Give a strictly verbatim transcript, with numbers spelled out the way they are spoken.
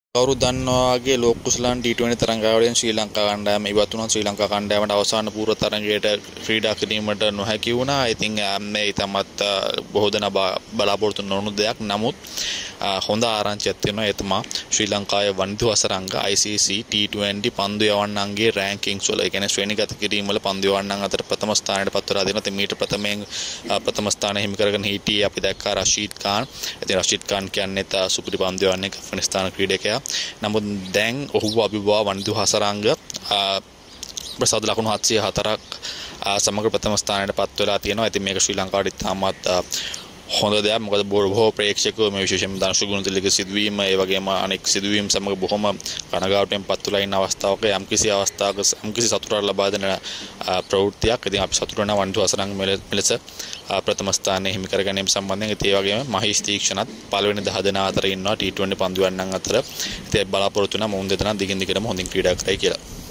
කවුරු දන්නවා වගේ ලෝක කුසලාන් ටී ට්වෙන්ටි තරඟාවලියෙන් ශ්‍රී ලංකා කණ්ඩායම ඉවත් වුණා. ශ්‍රී ලංකා කණ්ඩායමට අවසාන පූර්ව තරඟයට ක්‍රීඩා කිරීමට නොහැකි වුණා. ඉතින් මේ ඊටමත් බොහෝ දෙනා බලාපොරොත්තු නොවුණු දෙයක්. නමුත් හොඳ ආරංචියක් තියෙනවා. ඒ තමයි ශ්‍රී ලංකාවේ Wanindu Hasaranga I C C T twenty පන්දු යවන්නන්ගේ රෑන්කින්ග්ස් වල, ඒ කියන්නේ ශ්‍රේණිගත කිරීම වල පන්දු යවන්නන් අතර ප්‍රථම ස්ථානයට පත් වෙලා දෙනවා. ඉතින් මීට ප්‍රථමයෙන් ප්‍රථම ස්ථානය හිමි කරගෙන හිටියේ අපි දැක්කා රෂීද් ખાන්. ඉතින් රෂීද් ખાන් කියන්නේත් සුපිරි පන්දු යවන්නේ ඇෆ්ගනිස්තාන ක්‍රීඩකයා. නමුත් දැන් ඔහුව අභිභවා වනිදු හසරංග ප්‍රසාද ලකුණු හත්සිය හතරක් සමග ප්‍රථම ස්ථානයට පත් වෙලා තියෙනවා. ඉතින් මේක ශ්‍රී ලංකාවට ඉතාමත් හොඳ දෙයක්. මොකද බොහෝ ප්‍රේක්ෂකයෝ මේ විශේෂයෙන්ම ධනුෂ් ගුණතිලක සිදුවීම, ඒ වගේම අනෙක් සිදුවීම් සමග බොහොම කනගාටුවෙන් පත් වෙලා ඉන්න අවස්ථාවක යම්කිසි අවස්ථාවක යම්කිසි සතුටක් ලබා දෙන ප්‍රවෘත්තියක්. ඉතින් අපි සතුටු වෙනවා වනිදු හසරංග මෙලෙස ප්‍රථම ස්ථානයේ හිමි කර ගැනීම සම්බන්ධයෙන්. ඒ වගේම මහේෂ් තීක්ෂණත් පළවෙනි දහ දෙනා අතර ඉන්නවා ටී ට්වෙන්ටි පන්දු යන්නන් අතර. ඉතින් බලාපොරොත්තු වෙනවා මොවුන් දෙදෙනා දිගින් දිගටම හොඳින් ක්‍රීඩා කරයි කියලා.